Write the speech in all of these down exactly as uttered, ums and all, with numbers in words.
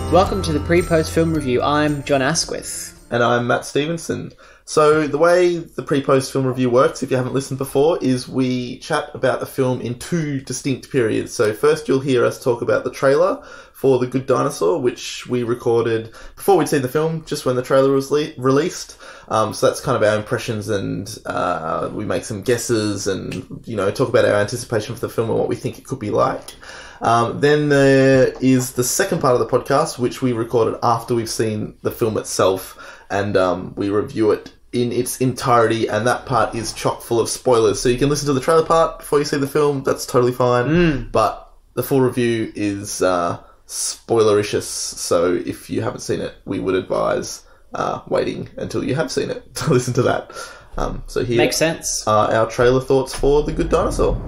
Welcome to the PrePost Film Review. I'm John Asquith. And I'm Matt Stevenson. So the way the PrePost Film Review works, if you haven't listened before, is we chat about the film in two distinct periods. So first you'll hear us talk about the trailer for The Good Dinosaur, which we recorded before we'd seen the film, just when the trailer was le- released. Um, so that's kind of our impressions, and uh, we make some guesses and, you know, talk about our anticipation for the film and what we think it could be like. Um, then there is the second part of the podcast, which we recorded after we've seen the film itself, and um, we review it in its entirety, and that part is chock full of spoilers. So you can listen to the trailer part before you see the film, that's totally fine, Mm. but the full review is uh, spoilericious, so if you haven't seen it, we would advise uh, waiting until you have seen it to listen to that. Um, so here Makes sense. are our trailer thoughts for The Good Dinosaur.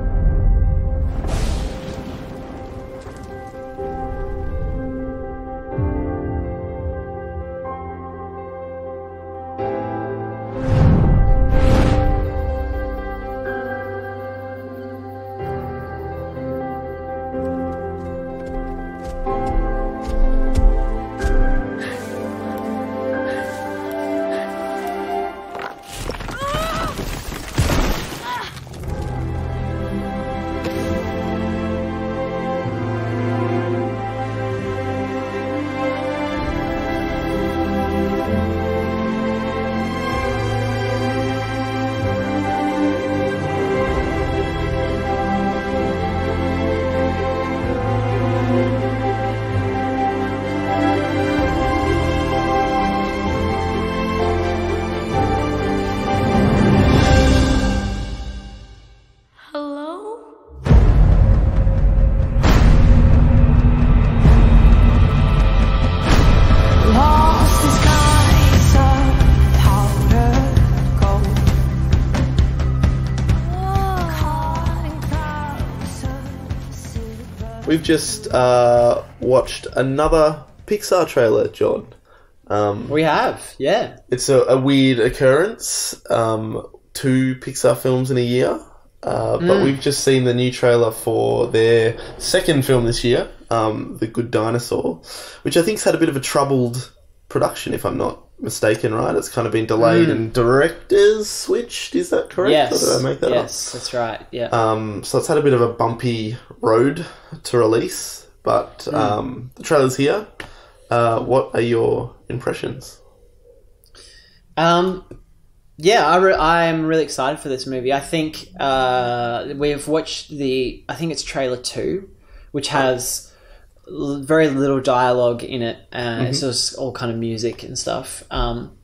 We've just uh, watched another Pixar trailer, John. Um, We have, yeah. it's a, a weird occurrence, um, two Pixar films in a year, uh, but Mm. we've just seen the new trailer for their second film this year, um, The Good Dinosaur, which I think's had a bit of a troubled production, if I'm not mistaken, right? It's kind of been delayed Mm. and directors switched, is that correct? Yes, Or did I make that up? yes, that's right, yeah. Um, so it's had a bit of a bumpy road to release, but um, the trailer's here. Uh, what are your impressions? Um, yeah, I re- I'm really excited for this movie. I think uh, we've watched the, I think it's trailer two, which has l- very little dialogue in it. Uh, It's just all kind of music and stuff. Um,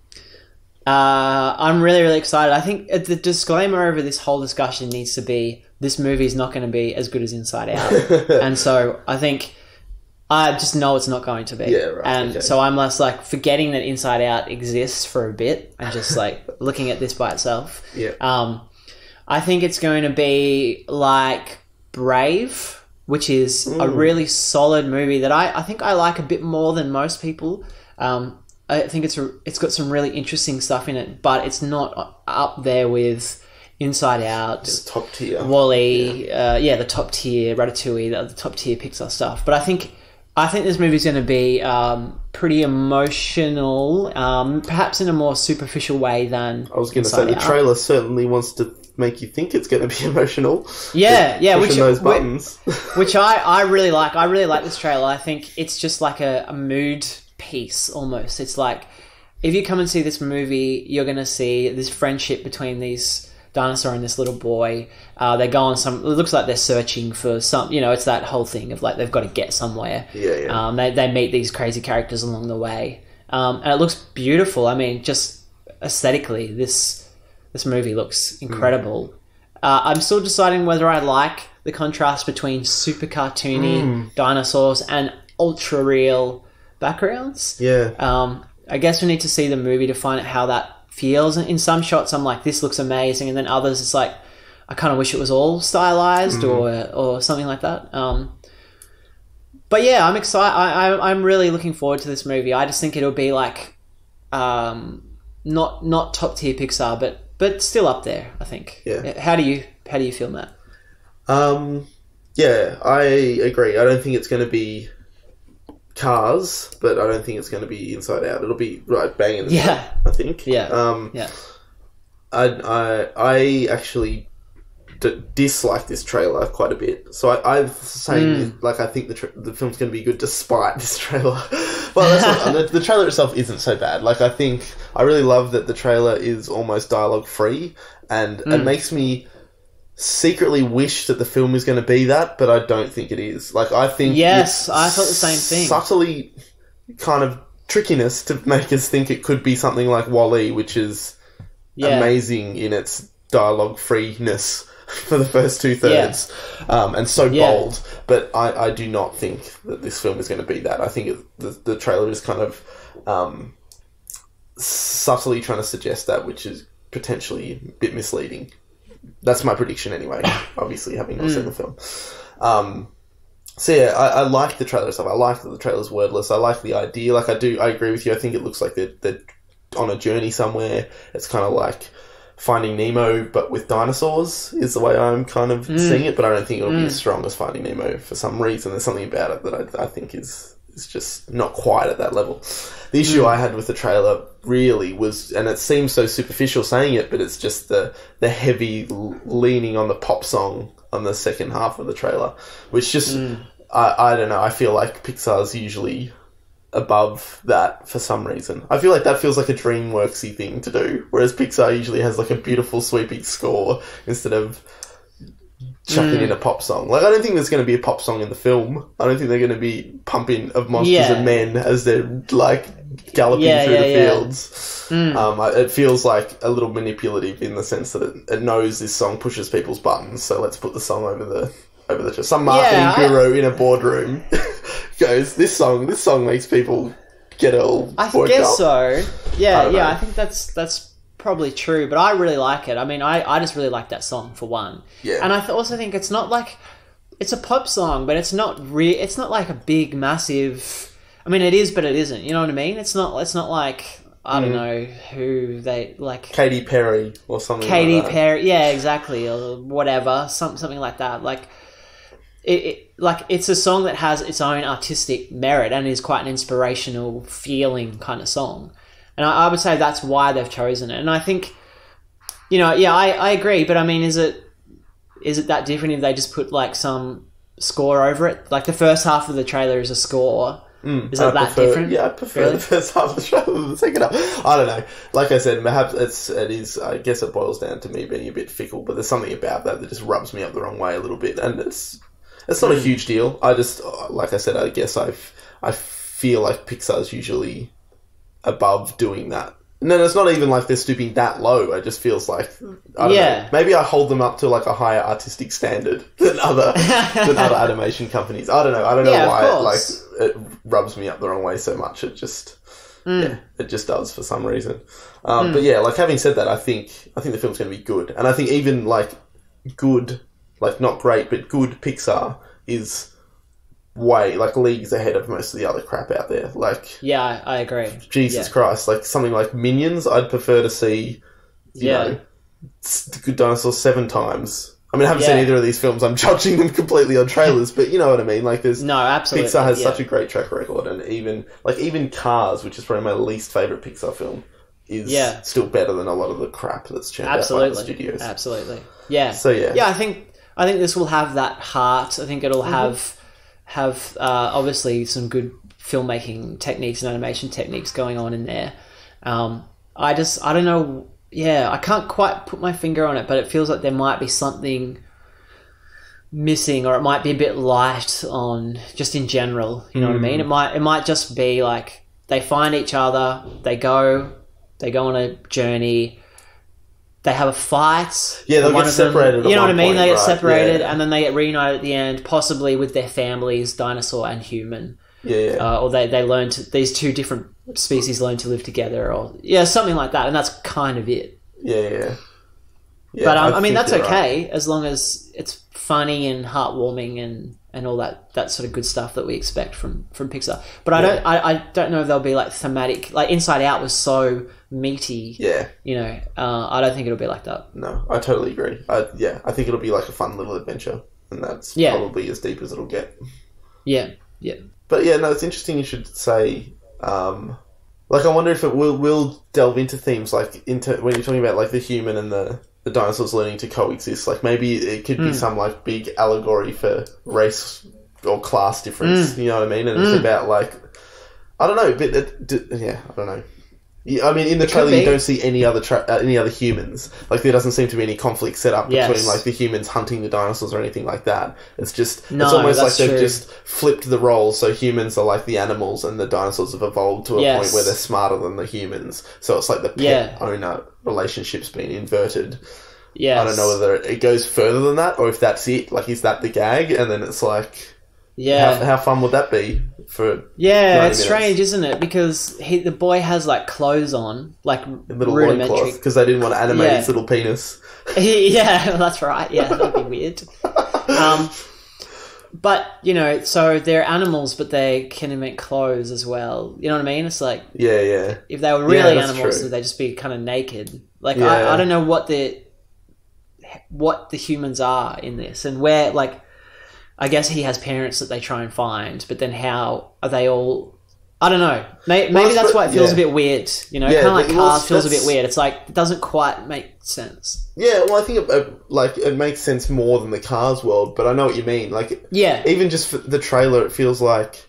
uh, I'm really, really excited. I think the disclaimer over this whole discussion needs to be, this movie is not going to be as good as Inside Out. And so I think I just know it's not going to be. Yeah, right, And okay. so I'm less like forgetting that Inside Out exists for a bit and just like looking at this by itself. Yeah. Um, I think it's going to be like Brave, which is a really solid movie that I, I think I like a bit more than most people. Um, I think it's a, it's got some really interesting stuff in it, but it's not up there with Inside Out, It's top tier. Wall-E, yeah. Uh, yeah, the top tier, Ratatouille, the, the top tier Pixar stuff. But I think I think this movie's going to be um, pretty emotional, um, perhaps in a more superficial way than I was going to say, the Out. trailer certainly wants to make you think it's going to be emotional. Yeah, yeah, Pushing which those whi- buttons. which I, I really like. I really like this trailer. I think it's just like a, a mood piece almost. It's like if you come and see this movie, you're going to see this friendship between these dinosaur and this little boy. Uh, they go on some, it looks like they're searching for some, you know, it's that whole thing of like they've got to get somewhere. Yeah, yeah. Um, they, they meet these crazy characters along the way. Um, and it looks beautiful. I mean, just aesthetically, this this movie looks incredible. Uh, I'm still deciding whether I like the contrast between super cartoony dinosaurs and ultra real backgrounds. Yeah. Um, I guess we need to see the movie to find out how that feels. In some shots, I'm like, this looks amazing, and then others, it's like, I kind of wish it was all stylized or or something like that. Um, but yeah, I'm excited. I, I, I'm really looking forward to this movie. I just think it'll be like, um, not not top tier Pixar, but but still up there. I think. Yeah. How do you how do you feel, Matt? Um, yeah, I agree. I don't think it's going to be Cars, but I don't think it's going to be Inside Out. It'll be right bang in the Yeah. middle, I think. Yeah. Um, yeah. I, I, I actually d- dislike this trailer quite a bit. So I, I'm saying, Mm. like, I think the tra- the film's going to be good despite this trailer. Well, that's not, the, the trailer itself isn't so bad. Like, I think I really love that the trailer is almost dialogue free, and Mm. it makes me secretly wish that the film is going to be that, but I don't think it is. Like, I think Yes, it's I thought the same thing. Subtly, kind of trickiness to make us think it could be something like WALL-E, which is Yeah. amazing in its dialogue freeness for the first two thirds, yeah. um, and so Yeah. bold. But I, I do not think that this film is going to be that. I think it, the the trailer is kind of um, subtly trying to suggest that, which is potentially a bit misleading. That's my prediction anyway, obviously, having not Mm. seen the film. Um, so yeah, I, I like the trailer stuff. I like that the trailer's wordless. I like the idea. Like, I do, I agree with you. I think it looks like they're, they're on a journey somewhere. It's kind of like Finding Nemo, but with dinosaurs, is the way I'm kind of Mm. seeing it. But I don't think it'll Mm. be as strong as Finding Nemo for some reason. There's something about it that I, I think is is just not quite at that level. The issue Mm. I had with the trailer really was, and it seems so superficial saying it, but it's just the the heavy l- leaning on the pop song on the second half of the trailer, which just Mm. I, I don't know. I feel like Pixar's usually above that for some reason. I feel like that feels like a DreamWorksy thing to do, whereas Pixar usually has like a beautiful sweeping score instead of chucking Mm. in a pop song. Like, I don't think there's going to be a pop song in the film. I don't think they're going to be pumping of Monsters Yeah. and Men as they're like galloping Yeah, through yeah, the yeah. fields. Mm. Um, I- it feels like a little manipulative in the sense that it, it knows this song pushes people's buttons, so let's put the song over the over the some marketing Yeah, I- guru in a boardroom goes, this song this song makes people get all I worked guess up. so. I Yeah, don't yeah. know. I think that's that's probably true. But I really like it. I mean, I, I just really like that song for one. Yeah. And I th- also think it's not like it's a pop song, but it's not re- It's not like a big, massive. I mean, it is, but it isn't. You know what I mean? It's not. It's not like I don't Mm. know who they like. Katy Perry or something Katy like that. Perry, yeah, exactly, or whatever, some, something like that. Like it, it, like it's a song that has its own artistic merit and is quite an inspirational feeling kind of song. And I, I would say that's why they've chosen it. And I think, you know, yeah, I, I agree. But I mean, is it is it that different if they just put like some score over it? Like the first half of the trailer is a score. Mm, Is it I that prefer- different? Yeah, I prefer Really? the first half of the show than the second half. I don't know. Like I said, perhaps it's it is. I guess it boils down to me being a bit fickle, but there's something about that that just rubs me up the wrong way a little bit, and it's it's not a huge deal. I just, like I said, I guess I I feel like Pixar's usually above doing that. And then it's not even like they're stooping that low. It just feels like, I don't Yeah. know, maybe I hold them up to like a higher artistic standard than other than other animation companies. I don't know. I don't know Yeah, of why it, like course. it rubs me up the wrong way so much. It just Mm. yeah, it just does for some reason. Um, But yeah, like having said that, I think I think the film's going to be good, and I think even like good, like not great, but good Pixar is way like leagues ahead of most of the other crap out there. Like Yeah, I, I agree. Jesus Yeah. Christ, like something like Minions, I'd prefer to see. You Yeah. know, s- The Good Dinosaur seven times. I mean, I haven't Yeah. seen either of these films. I'm judging them completely on trailers, but you know what I mean. Like, there's No, absolutely. Pixar has yeah. such a great track record, and even like even Cars, which is probably my least favorite Pixar film, is Yeah. still better than a lot of the crap that's churned out by Absolutely. the studios. Absolutely. Yeah. So, yeah. Yeah, I think I think this will have that heart. I think it'll Mm-hmm. have have uh, obviously some good filmmaking techniques and animation techniques going on in there. Um, I just I don't know. Yeah, I can't quite put my finger on it, but it feels like there might be something missing, or it might be a bit light on just in general. You know what I mean? It might it might just be like they find each other, they go they go on a journey. They have a fight. Yeah, they'll One get of them- separated at You know what I one mean? point, They get right, separated, yeah. and then they get reunited at the end, possibly with their families, dinosaur and human. Yeah, yeah. Uh, or they, they learn to, these two different species learn to live together, or yeah, something like that. And that's kind of it. yeah, yeah. Yeah, but um, I, mean, think that's you're okay right. as long as it's funny and heartwarming and, and all that, that sort of good stuff that we expect from, from Pixar. But I Yeah. don't I, I don't know if they'll be like thematic. Like Inside Out was so meaty. Yeah. You know, uh, I don't think it'll be like that. No, I totally agree. I, yeah, I think it'll be like a fun little adventure, and that's Yeah. probably as deep as it'll get. Yeah, yeah. but yeah, no, it's interesting you should say... Um, like, I wonder if it will will delve into themes, like, into when you're talking about, like, the human and the, the dinosaurs learning to coexist. Like, maybe it could be Mm. some, like, big allegory for race or class difference, Mm. you know what I mean? And Mm. it's about, like... I don't know, but... It, d- yeah, I don't know. Yeah, I mean, in the It could trailer, you be. don't see any other tra- uh, any other humans. Like, there doesn't seem to be any conflict set up Yes. between, like, the humans hunting the dinosaurs or anything like that. It's just... No, it's almost like that's they've true. just flipped the roles, so humans are like the animals and the dinosaurs have evolved to a Yes. point where they're smarter than the humans. So it's like the Yeah. pet-owner relationship's been inverted. Yes. I don't know whether it goes further than that, or if that's it. Like, is that the gag? And then it's like... Yeah. How, how fun would that be for... Yeah, ninety it's minutes? strange, isn't it? Because he, the boy has, like, clothes on, like, A little rudimentary. loincloth, because they didn't want to animate Yeah. his little penis. Yeah, that's right. Yeah, that'd be weird. Um, but, you know, so they're animals, but they can make clothes as well. You know what I mean? It's like, Yeah, yeah. if they were Yeah, really that's animals, true. would they just be kind of naked? Like, Yeah. I, I don't know what the what the humans are in this, and where, like, I guess he has parents that they try and find, but then how are they all... I don't know. Maybe, maybe I that's suppose- why it feels yeah. a bit weird. You know, Yeah, kind of like but- well, Cars feels a bit that's- weird. It's like, it doesn't quite make sense. Yeah, well, I think it, it, like it makes sense more than the Cars world, but I know what you mean. Like, Yeah. even just for the trailer, it feels like,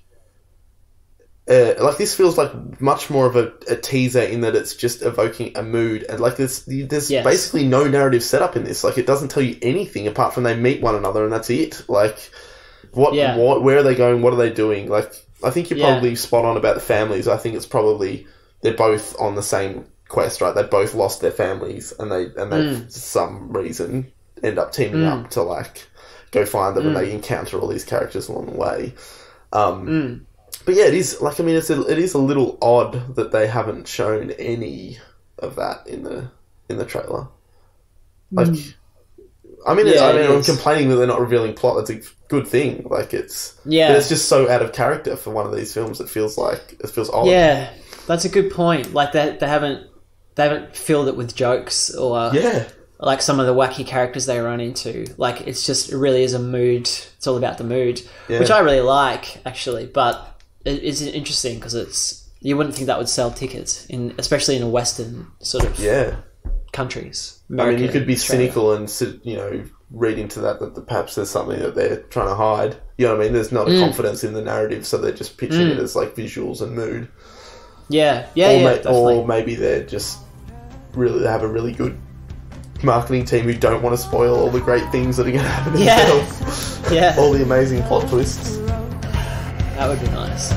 uh, like this feels like much more of a, a teaser in that it's just evoking a mood, and like there's there's Yes. basically no narrative setup in this. Like, it doesn't tell you anything apart from they meet one another and that's it. Like, what, Yeah. what where are they going? What are they doing? Like, I think you're Yeah. probably spot on about the families. I think it's probably they're both on the same quest, right? They both lost their families, and they and they Mm. for some reason end up teaming Mm. up to like go find them, and Mm. they encounter all these characters along the way. Um, Mm. But yeah, it is like I mean, it's a, it is a little odd that they haven't shown any of that in the in the trailer. Like, I mean, Yeah, I mean, it I'm is. complaining that they're not revealing plot. That's a good thing. Like, it's Yeah. but it's just so out of character for one of these films. It feels like it feels odd. Yeah, that's a good point. Like, they, they haven't they haven't filled it with jokes or... yeah. like some of the wacky characters they run into. Like, it's just, it really is a mood. It's all about the mood, Yeah. which I really like, actually. But it is interesting because it's, you wouldn't think that would sell tickets, in especially in a Western sort of Yeah. countries. I mean, you America, could be Australia. cynical and sit- you know read into that that the, perhaps there's something that they're trying to hide. You know what I mean? There's not a Mm. confidence in the narrative, so they're just pitching Mm. it as like visuals and mood. Yeah, yeah, or, yeah, ma- definitely. or maybe they're just really they have a really good marketing team who don't want to spoil all the great things that are going to happen in Yeah. the film. Yeah. All the amazing plot twists. That would be nice.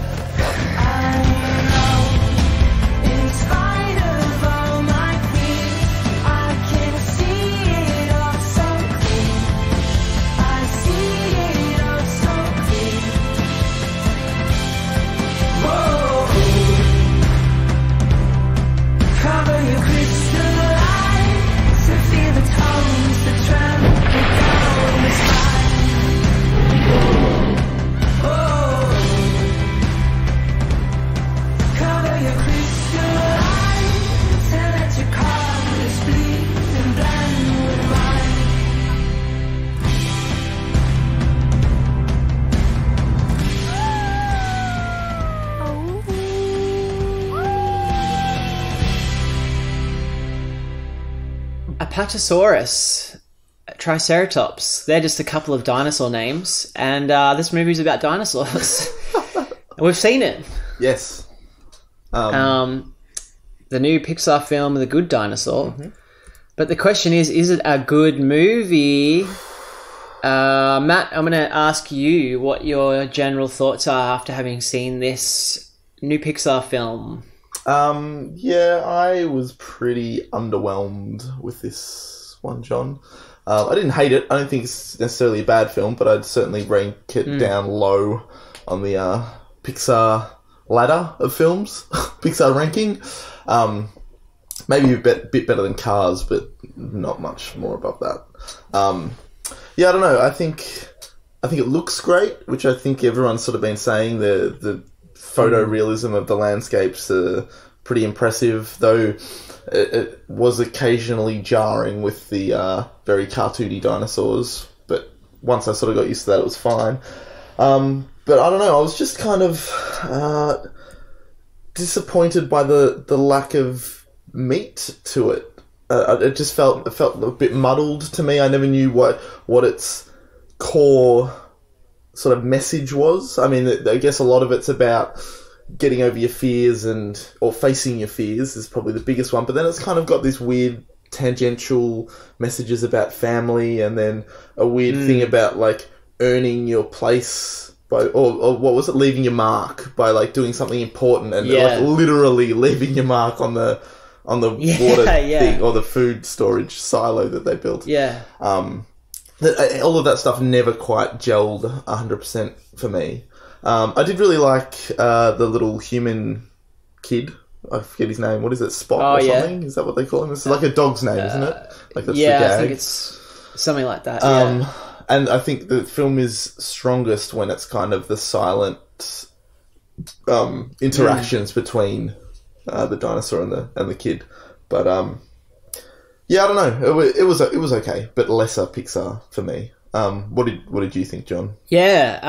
In spite of all my fears, I can see it all so clear. I see it all so clear. Whoa. Cover your crystal eyes to feel the tones that travel down the spine. Whoa. Cover your crystal eyes and let your colors bleed and blend with mine. Apatosaurus, Triceratops. They're just a couple of dinosaur names, and uh, this movie's about dinosaurs. And we've seen it. Yes. Um, Um, the new Pixar film, The Good Dinosaur. But the question is, is it a good movie? Uh, Matt, I'm going to ask you what your general thoughts are after having seen this new Pixar film. um, yeah, I was pretty underwhelmed with this one, John. Um, I didn't hate it. I don't think it's necessarily a bad film, but I'd certainly rank it down low on the uh, Pixar ladder of films, Pixar ranking. Um, maybe a bit, bit better than Cars, but not much more above that. Um, yeah, I don't know. I think I think it looks great, which I think everyone's sort of been saying. The the photorealism of the landscapes are pretty impressive, though it, it was occasionally jarring with the uh, very cartoony dinosaurs. But once I sort of got used to that, it was fine. Um, but I don't know. I was just kind of uh, disappointed by the, the lack of meat to it. Uh, it just felt it felt a bit muddled to me. I never knew what what its core sort of message was. I mean, I guess a lot of it's about getting over your fears and or facing your fears is probably the biggest one. But then it's kind of got this weird tangential messages about family, and then a weird mm. thing about like earning your place by, or, or what was it, leaving your mark by like doing something important, and yeah. like literally leaving your mark on the on the yeah, water yeah. thing or the food storage silo that they built. Yeah. Um, that, all of that stuff never quite gelled one hundred percent for me. Um, I did really like uh, the little human kid. I forget his name. What is it? Spot oh, or yeah. something? Is that what they call him? It's like a dog's name, uh, isn't it? Like that's yeah, the gag. I think it's something like that. Um, yeah. And I think the film is strongest when it's kind of the silent um, interactions mm. between uh, the dinosaur and the and the kid. But um, yeah, I don't know. It was it was, it was okay, but lesser Pixar for me. Um, what did what did you think, John? Yeah,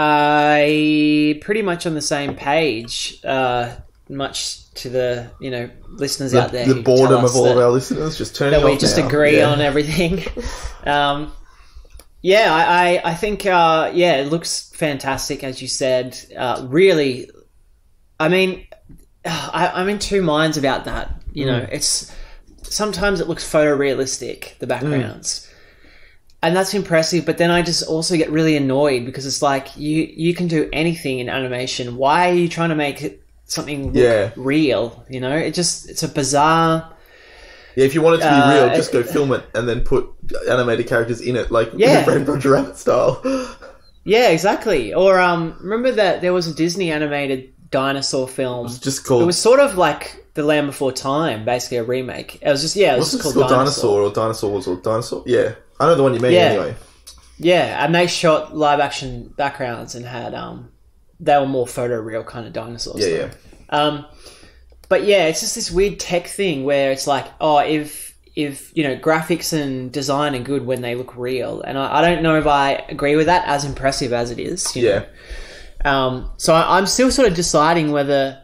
I pretty much on the same page. Uh, much to the you know listeners the, out there, the who boredom tell us of all that, of our listeners, just turning that we off just now. agree yeah. on everything. um, yeah, I I, I think uh, yeah, it looks fantastic as you said. Uh, really, I mean, I, I'm in two minds about that. You know, mm. it's sometimes it looks photorealistic, the backgrounds. Mm. And that's impressive, but then I just also get really annoyed because it's like you you can do anything in animation. Why are you trying to make it something look yeah. real? You know, it just it's a bizarre. Yeah, if you want it to be uh, real, just go film it and then put animated characters in it, like yeah. Roger Rabbit style. Yeah, exactly. Or um, remember that there was a Disney animated dinosaur film. It was just called. It was sort of like The Land Before Time, basically a remake. It was just yeah, it was What's just it called called Dinosaur. Dinosaur or Dinosaurs or Dinosaur. Yeah, I know the one you mean. Yeah. Anyway. Yeah, and they shot live action backgrounds and had um, they were more photoreal kind of dinosaurs. Yeah, though. yeah. Um, but yeah, it's just this weird tech thing where it's like, oh, if if you know graphics and design are good when they look real, and I, I don't know if I agree with that. As impressive as it is, you yeah. know? Um, so I, I'm still sort of deciding whether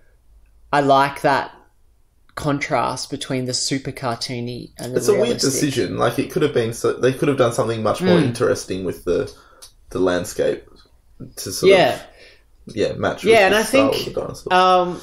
I like that contrast between the super cartoony and the it's a weird realistic. decision. Like it could have been, so they could have done something much more Mm. interesting with the the landscape to sort Yeah. of yeah match. Yeah, with and the I style think of the dinosaur. um,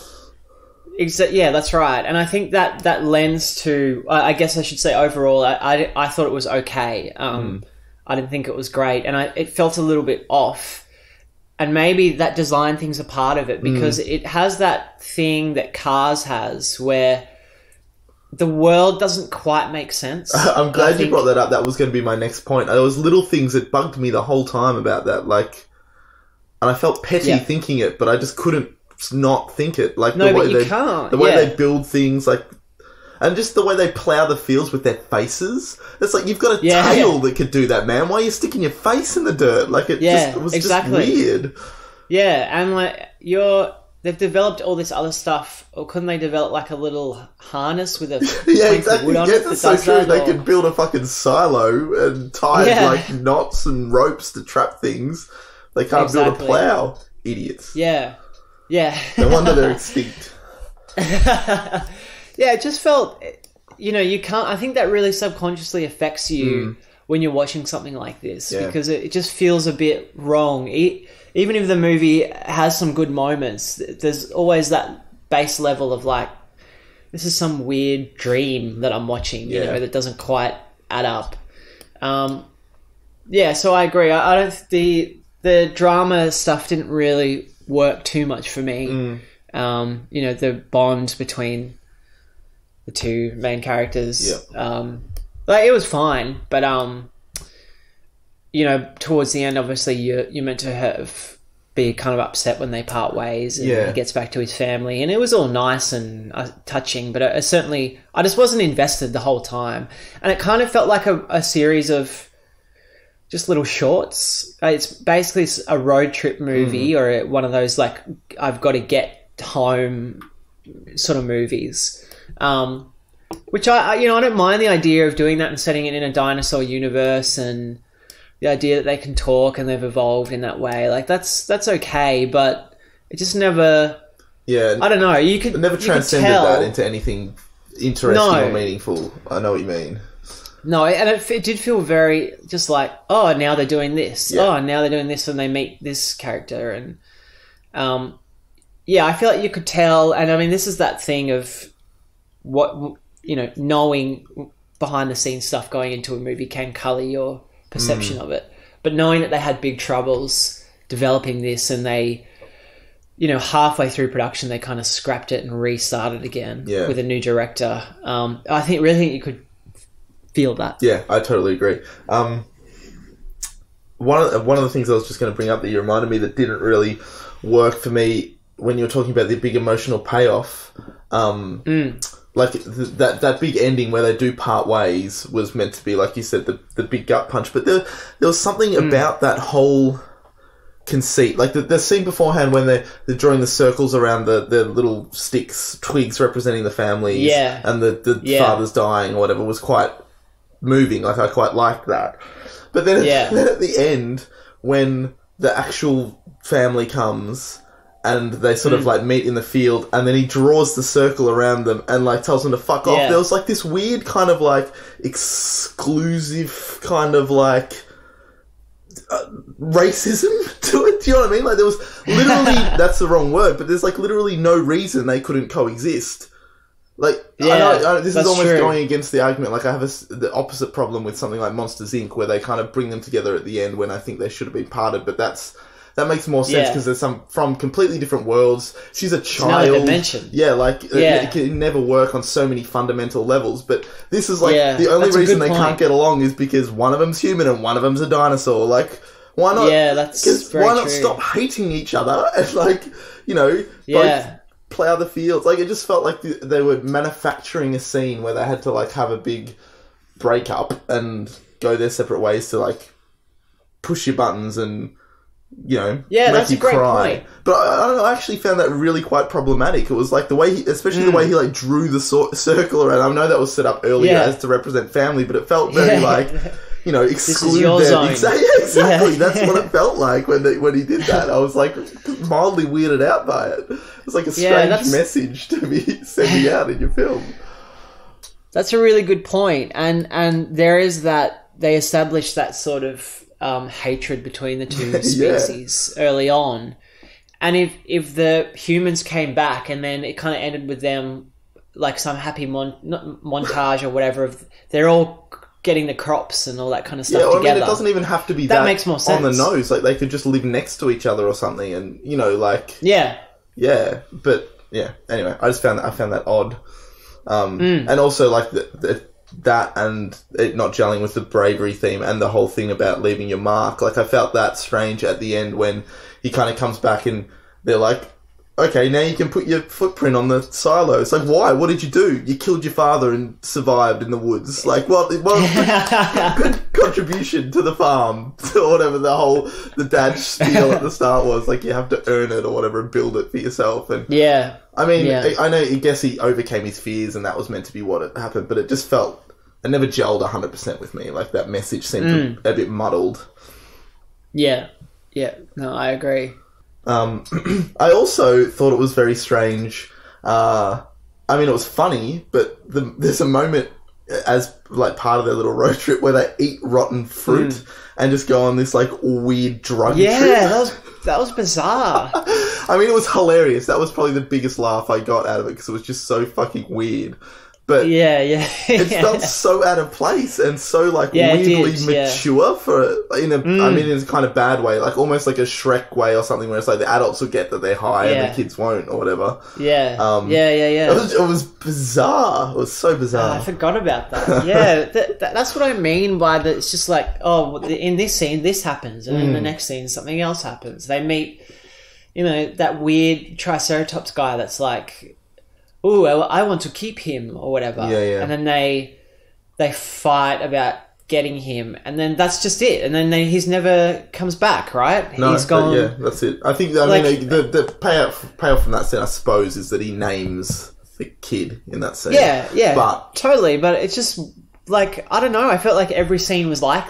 exa- yeah, that's right. And I think that that lends to, I I guess I should say overall, I I, I thought it was okay. Um, Mm. I didn't think it was great, and I it felt a little bit off. And maybe that design thing's a part of it because it has that thing that Cars has where the world doesn't quite make sense. I'm glad I you think- brought that up. That was going to be my next point. There was little things that bugged me the whole time about that. Like, and I felt petty Yeah. thinking it, but I just couldn't not think it. Like No, the way but you they, can't, the way yeah. they build things, like, and just the way they plough the fields with their faces. It's like you've got a Yeah. tail that could do that, man. Why are you sticking your face in the dirt? Like it, Yeah, just, it was exactly. just weird. Yeah, and like you're, they've developed all this other stuff, or couldn't they develop like a little harness with a Yeah, plank of exactly. wood on Yeah, it that that's so does true. that, They or- could build a fucking silo and tie Yeah. like knots and ropes to trap things. They can't build Exactly. a plough. Idiots. Yeah, yeah. No wonder they're extinct. Yeah, it just felt, you know, you can't. I think that really subconsciously affects you when you're watching something like this Yeah. because it, it just feels a bit wrong. E even if the movie has some good moments, there's always that base level of like, this is some weird dream that I'm watching, you Yeah. know, that doesn't quite add up. Um, yeah, so I agree. I, I don't. The the drama stuff didn't really work too much for me. Mm. Um, you know, the bond between the two main characters. Yeah. Um, like it was fine, but um, you know, towards the end, obviously, you're you're meant to have be kind of upset when they part ways, and Yeah. he gets back to his family, and it was all nice and uh, touching. But I, I certainly, I just wasn't invested the whole time, and it kind of felt like a, a series of just little shorts. Uh, It's basically a road trip movie or one of those like I've got to get home sort of movies. Um, which I, I, you know, I don't mind the idea of doing that and setting it in a dinosaur universe and the idea that they can talk and they've evolved in that way, like that's that's okay, but it just never. Yeah, I don't know. You could it never you transcended could tell, that into anything interesting No. or meaningful. I know what you mean. No, and it, it did feel very just like, oh, now they're doing this. Yeah. Oh, now they're doing this when they meet this character, and um, yeah, I feel like you could tell. And I mean, this is that thing of what you know, knowing behind the scenes stuff going into a movie can colour your perception Mm. of it, but knowing that they had big troubles developing this, and they, you know, halfway through production they kind of scrapped it and restarted again Yeah. with a new director. Um, I think really think you could feel that. Yeah, I totally agree. Um, one of, one of the things I was just going to bring up that you reminded me that didn't really work for me when you were talking about the big emotional payoff, um, Mm. like th- that that big ending where they do part ways was meant to be, like you said, the the big gut punch. But there there was something Mm. about that whole conceit, like the, the scene beforehand when they're, they're drawing the circles around the, the little sticks, twigs representing the families, Yeah. and the, the Yeah. father's dying or whatever was quite moving. Like I quite liked that. But then, Yeah. then at the end, when the actual family comes and they sort of Mm. like meet in the field, and then he draws the circle around them and like tells them to fuck off. Yeah. There was like this weird kind of like exclusive kind of like uh, racism to it. Do you know what I mean? Like there was literally that's the wrong word, but there's like literally no reason they couldn't coexist. Like Yeah, I know, I know this is that's almost true. going against the argument. Like I have a s the opposite problem with something like Monsters Incorporated, where they kind of bring them together at the end when I think they should have been parted. But that's that makes more sense Yeah. because there's some from completely different worlds. She's a another child. dimension. Yeah, like it- Yeah. it, can never work on so many fundamental levels. But this is like Yeah, the only that's a reason good they point. can't get along is because one of them's human and one of them's a dinosaur. Like why not? Yeah, that's 'cause very why not true. stop hating each other and like you know Yeah. both plow the fields. Like it just felt like the, they were manufacturing a scene where they had to like have a big breakup and go their separate ways to like push your buttons and you know Yeah, make that's you a great cry. point. But I, I don't know. I actually found that really quite problematic. It was like the way, he, especially the way he like drew the sor- circle around. I know that was set up earlier Yeah. as to represent family, but it felt very Yeah. like. You know, exclude your them. zone. Exactly, exactly. Yeah. That's what it felt like when they, when he did that. I was like mildly weirded out by it. It's like a Yeah, strange that's- message to be sending out in your film. That's a really good point, and and there is that they established that sort of um, hatred between the two Yeah. species early on, and if if the humans came back and then it kind of ended with them like some happy mon- not montage or whatever of they're all getting the crops and all that kind of stuff Yeah, well, I together. mean, it doesn't even have to be That that, makes more on the sense. nose. Like they could just live next to each other or something, and you know, like Yeah, yeah. But yeah, anyway, I just found that I found that odd, um, Mm. and also like the, the, that and it not gelling with the bravery theme and the whole thing about leaving your mark. Like I felt that strange at the end when he kind of comes back and they're like, okay, now you can put your footprint on the silo. It's like, why? What did you do? You killed your father and survived in the woods. Like, well, well good contribution to the farm, or whatever the whole, the dad spiel at the start was. Like, you have to earn it or whatever and build it for yourself. And yeah, I mean, Yeah. I, I know, I guess he overcame his fears and that was meant to be what it happened, but it just felt, it never gelled one hundred percent with me. Like, that message seemed Mm. a, a bit muddled. yeah, yeah. No, I agree. Um, I also thought it was very strange. Uh, I mean, it was funny, but the, there's a moment as like part of their little road trip where they eat rotten fruit Mm. and just go on this like weird drug Yeah, trip. that was that was bizarre. I mean, it was hilarious. That was probably the biggest laugh I got out of it because it was just so fucking weird. But Yeah, yeah. it felt so out of place and so like Yeah, it weirdly did, yeah. mature for in a I Mm. mean in a kind of bad way, like almost like a Shrek way or something where it's like the adults will get that they're high and Yeah. the kids won't or whatever. Yeah, Um, yeah, yeah, yeah. It was, it was bizarre. It was so Oh, bizarre. I forgot about that. Yeah, that, that, that's what I mean by that. It's just like, oh, in this scene, this happens, and in the Mm. next scene, something else happens. They meet, you know, that weird Triceratops guy that's like, ooh, I, I want to keep him or whatever. Yeah, yeah. And then they they fight about getting him, and then that's just it. And then they, he's never comes back, right? no, he's but gone. yeah, that's it. I think I Like- mean the the payoff payoff from that scene, I suppose, is that he names the kid in that scene. Yeah, yeah, But totally. But it's just like I don't know. I felt like every scene was like that.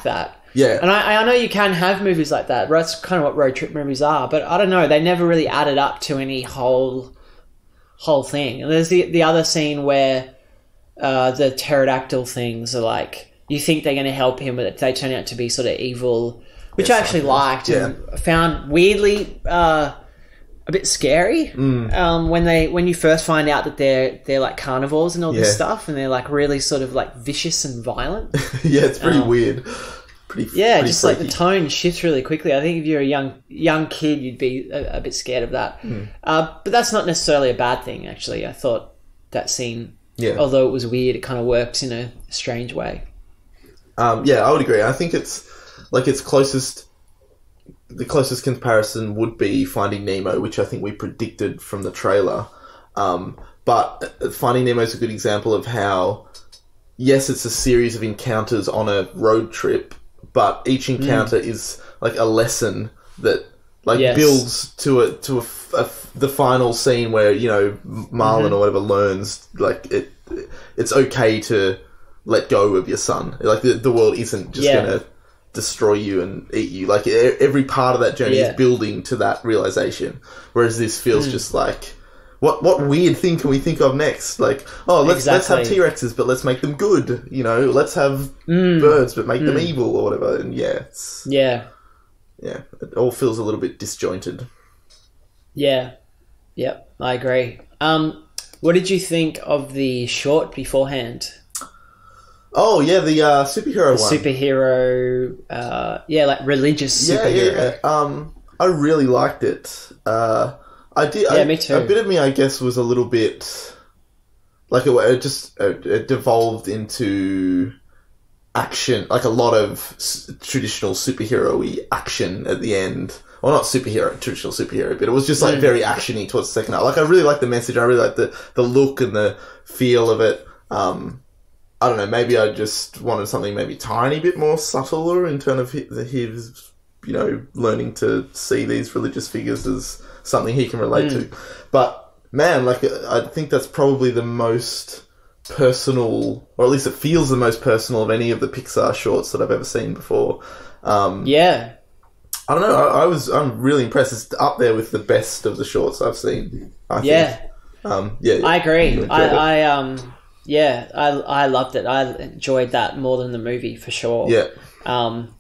Yeah. And I, I know you can have movies like that. That's kind of what road trip movies are. But I don't know. They never really added up to any whole whole thing. And there's the the other scene where uh, the pterodactyl things are like, you think they're going to help him, but they turn out to be sort of evil, which Yes, I actually okay. liked Yeah. and found weirdly uh, a bit scary. Mm. Um, when they when you first find out that they're they're like carnivores and all this Yeah. stuff, and they're like really sort of like vicious and violent. Yeah, it's pretty Um, weird. Pretty Yeah, pretty just like the freaky. tone shifts really quickly. I think if you're a young young kid, you'd be a, a bit scared of that. Hmm. Uh, but that's not necessarily a bad thing, actually. I thought that scene, Yeah. although it was weird, it kind of works in a strange way. Um, yeah, I would agree. I think it's like its closest. The closest comparison would be Finding Nemo, which I think we predicted from the trailer. Um, but Finding Nemo is a good example of how, yes, it's a series of encounters on a road trip, but each encounter is like a lesson that like Yes. builds to a to a, f- a f- the final scene where, you know, Marlon or whatever learns like it. It's okay to let go of your son. Like the the world isn't just Yeah. gonna destroy you and eat you. Like e- every part of that journey Yeah. is building to that realization. Whereas this feels just like, what what weird thing can we think of next? Like, oh, let's let's have Exactly. T-Rexes, but let's make them good. You know, let's have Mm. birds, but make them evil or whatever. And yeah, it's, Yeah, yeah, it all feels a little bit disjointed. yeah, yep, I agree. Um, what did you think of the short beforehand? Oh yeah, the uh, superhero The one. superhero, uh, yeah, like religious Yeah, superhero. yeah, yeah. Um, I really liked it. Uh, I did. Yeah, I, me too. A bit of me, I guess, was a little bit like it, it just it, it devolved into action, like a lot of s- traditional superhero-y action at the end. Well, not superhero, traditional superhero, but it was just like Mm. very actiony towards the second half. Like I really liked the message. I really liked the the look and the feel of it. Um, I don't know. Maybe I just wanted something maybe tiny bit more subtler in terms of his, his, you know, learning to see these religious figures as something he can relate to. But man, like I think that's probably the most personal, or at least it feels the most personal of any of the Pixar shorts that I've ever seen before. Um, Yeah, I don't know. I, I was I'm really impressed. It's up there with the best of the shorts I've seen. I think. yeah. Um, yeah. I agree. You enjoyed I, it. I um yeah, I I loved it. I enjoyed that more than the movie for sure. Yeah. Um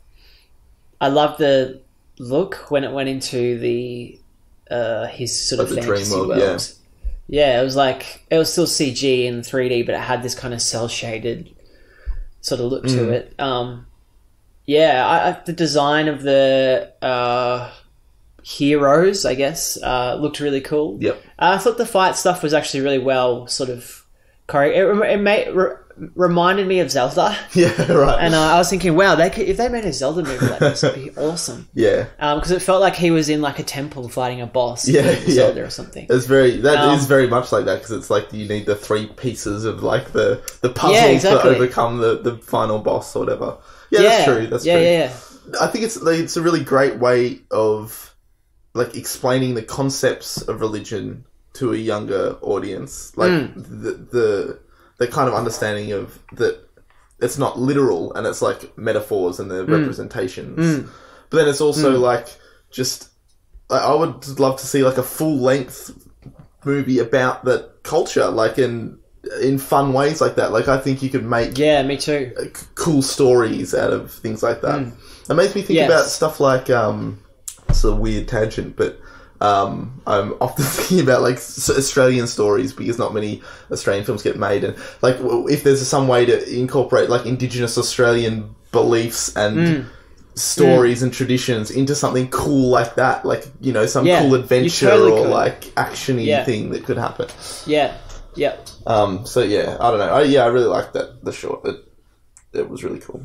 I loved the look when it went into the uh his sort Like of the dream fantasy world, world. yeah. Yeah, it was like it was still C G and three D, but it had this kind of cell shaded sort of look to Mm. it. Um yeah, I, I, the design of the uh heroes, I guess, uh, looked really cool. Yep. Uh, I thought the fight stuff was actually really well sort of chore- it, rem- it made, re- reminded me of Zelda, Yeah. Right. and uh, I was thinking, wow, they could, if they made a Zelda movie like this, it'd be awesome. yeah. Because it felt like he was in like a temple fighting a boss, Yeah, in yeah. Zelda or something. It's very that is Um, very much like that because it's like you need the three pieces of like the the puzzle Yeah, exactly. to overcome the, the final boss or whatever. Yeah, Yeah, that's true. That's yeah, true. yeah, yeah. I think it's like, it's a really great way of like explaining the concepts of religion to a younger audience, like Mm. the the the kind of understanding of that it's not literal and it's like metaphors and the Mm. representations, but then it's also like just I I would love to see like a full length movie about that culture, like in in fun ways like that. Like I think you could make Yeah, me too. uh, c- cool stories out of things like that. It makes me think Yes. about stuff like um, it's a weird tangent, but um, I'm often thinking about like s- Australian stories because not many Australian films get made, and like w- if there's some way to incorporate like Indigenous Australian beliefs and stories and traditions into something cool like that, like you know some Yeah, cool you adventure totally or could. like actiony Yeah. thing that could happen. Yeah, yeah. Um, so yeah, I don't know. I, yeah, I really liked that the short. It it was really cool.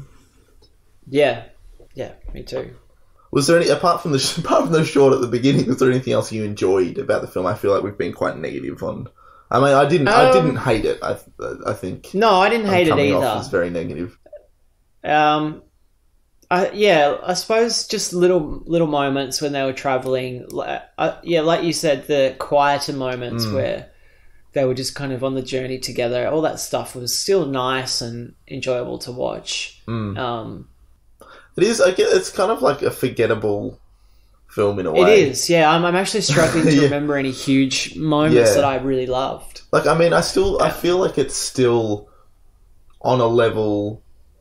Yeah, yeah, me too. Was there any apart from the apart from the short at the beginning? Was there anything else you enjoyed about the film? I feel like we've been quite negative on. I mean, I didn't. I Um, didn't hate it. I I think No, I didn't I'm hate it coming either. off as very negative. Um, I, yeah, I suppose just little little moments when they were traveling. Like, uh, yeah, like you said, the quieter moments Mm. where they were just kind of on the journey together. All that stuff was still nice and enjoyable to watch. Mm. Um, It is. I get. It's kind of like a forgettable film in a way. It is. Yeah, I'm. I'm actually struggling to Yeah. remember any huge moments Yeah. that I really loved. Like, I mean, I still, I feel like it's still on a level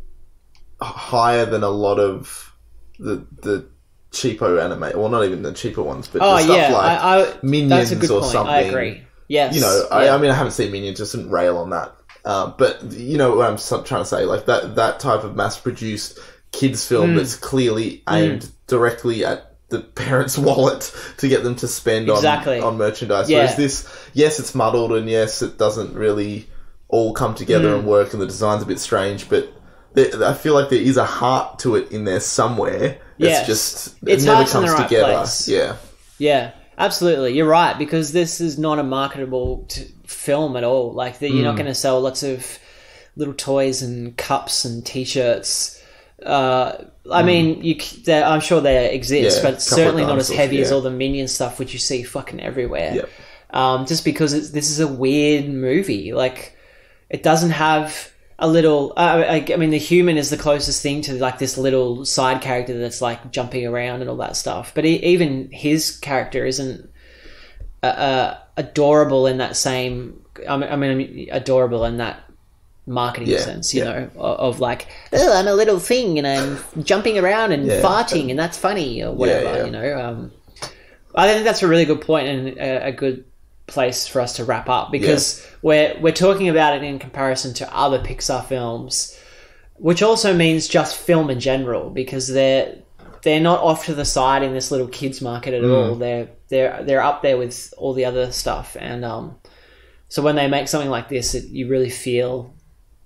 higher than a lot of the the cheapo anime. Well, not even the cheaper ones, but Oh the stuff yeah, like I, I, Minions that's a good or point. something. I agree. Yes. You know, I, yeah. I mean, I haven't seen Minions, just didn't rail on that. Um, but you know what I'm so- trying to say, like that that type of mass-produced kids film Mm. that's clearly aimed directly at the parents' wallet to get them to spend Exactly. on, on merchandise. Yeah. Whereas this, yes, it's muddled, and yes, it doesn't really all come together Mm. and work, and the design's a bit strange, but there, I feel like there is a heart to it in there somewhere. Yes. It's just, it Its never heart's in comes the right together. place. Yeah. Yeah, absolutely. You're right, because this is not a marketable t- film at all. Like, the, you're not going to sell lots of little toys and cups and T-shirts. Uh, I mean, you, c- there- I'm sure they exist, Yeah, but couple of certainly not as dinosaurs, heavy as yeah. all the Minion stuff, which you see fucking everywhere. Yep. Um, just because it's, this is a weird movie. Like, it doesn't have a little... Uh, I, I mean, the human is the closest thing to, like, this little side character that's, like, jumping around and all that stuff. But he, even his character isn't uh, uh, adorable in that same... I mean, I mean, adorable in that marketing Yeah, sense, you yeah. know, of, of like, oh, I'm a little thing and I'm jumping around and Yeah. farting and that's funny or whatever, Yeah, yeah. you know. Um, I think that's a really good point and a, a good place for us to wrap up, because we're we're talking about it in comparison to other Pixar films, which also means just film in general, because they're they're not off to the side in this little kids market at all. They're they're they're up there with all the other stuff, and um, so when they make something like this, it, you really feel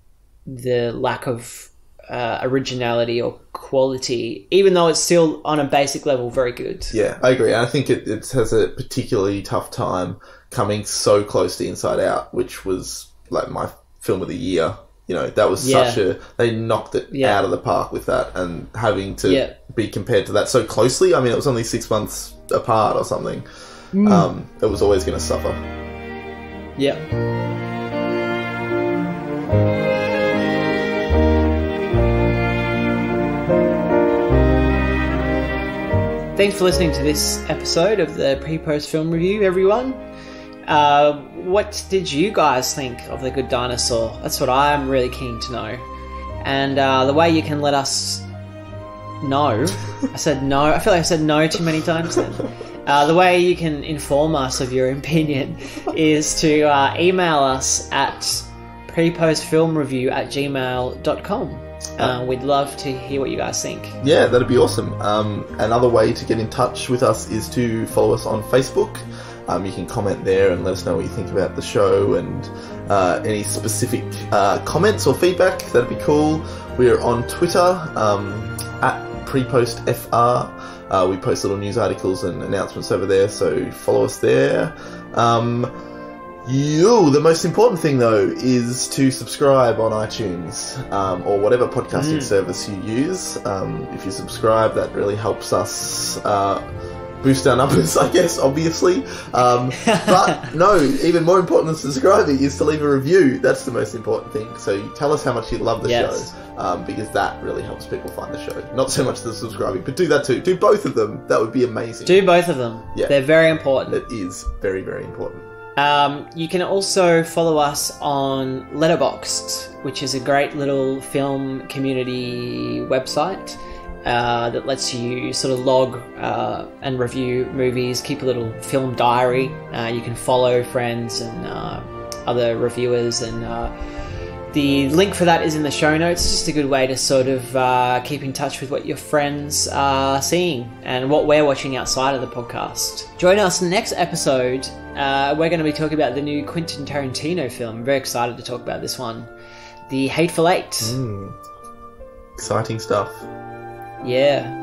the lack of uh, originality or quality, even though it's still on a basic level very good. Yeah, I agree. And I think it, it has a particularly tough time coming so close to Inside Out, which was like my film of the year. You know, that was Yeah. such a... They knocked it Yeah. out of the park with that, and having to Yeah. be compared to that so closely. I mean, it was only six months apart or something. Mm. Um, it was always going to suffer. Yeah. Thanks for listening to this episode of the Pre-Post Film Review, everyone. Uh, what did you guys think of The Good Dinosaur? That's what I'm really keen to know. And uh, the way you can let us know... I said no. I feel like I said no too many times then. Uh, the way you can inform us of your opinion is to uh, email us at prepostfilmreview at gmail dot com. Uh, we'd love to hear what you guys think. Yeah, that'd be awesome. Um, another way to get in touch with us is to follow us on Facebook. Um, you can comment there and let us know what you think about the show, and uh, any specific uh, comments or feedback. That'd be cool. We're on Twitter um, at PrePostFR. Uh, we post little news articles and announcements over there, so follow us there. Um, you, the most important thing though is to subscribe on iTunes um, or whatever podcasting Mm. service you use. Um, if you subscribe, that really helps us uh, boost our numbers, I guess, obviously. Um, but no, even more important than subscribing is to leave a review. That's the most important thing. So you tell us how much you love the Yes. show, um, because that really helps people find the show. Not so much the subscribing, but do that too. Do both of them. That would be amazing. Do both of them. Yeah. They're very important. It is very, very important. Um, you can also follow us on Letterboxd, which is a great little film community website uh, that lets you sort of log uh, and review movies, keep a little film diary. Uh, you can follow friends and uh, other reviewers, and uh, the link for that is in the show notes. It's just a good way to sort of uh, keep in touch with what your friends are seeing and what we're watching outside of the podcast. Join us next episode. Uh, we're going to be talking about the new Quentin Tarantino film. I'm very excited to talk about this one. The Hateful Eight. Mm. Exciting stuff. Yeah.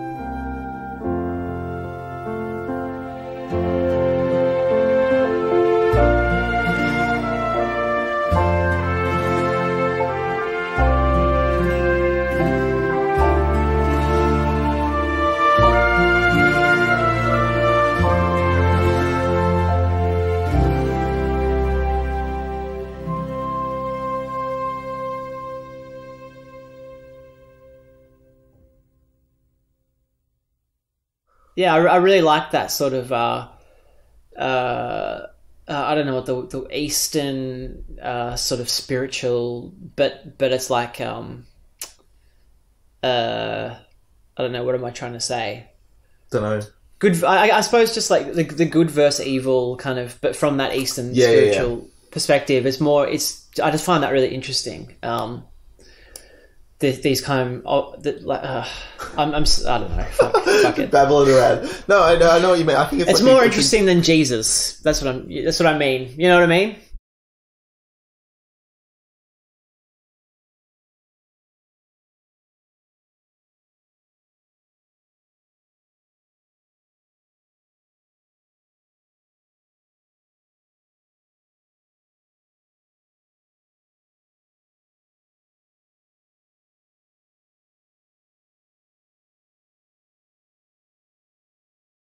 yeah, I, I really like that sort of. Uh, uh, uh, I don't know what the the Eastern uh, sort of spiritual, but but it's like um, uh, I don't know, what am I trying to say? Don't know. Good, I, I suppose, just like the the good versus evil kind of, but from that Eastern Yeah, yeah, spiritual yeah. perspective, it's more. It's I just find that really interesting. Um, the, these kind of, oh, the, like, uh, I'm, I'm, s- I don't know, fuck, fuck it. Babbling around. No, I know, I know what you mean. I think it's, It's like more a- interesting than Jesus. That's what I'm. That's what I mean. You know what I mean?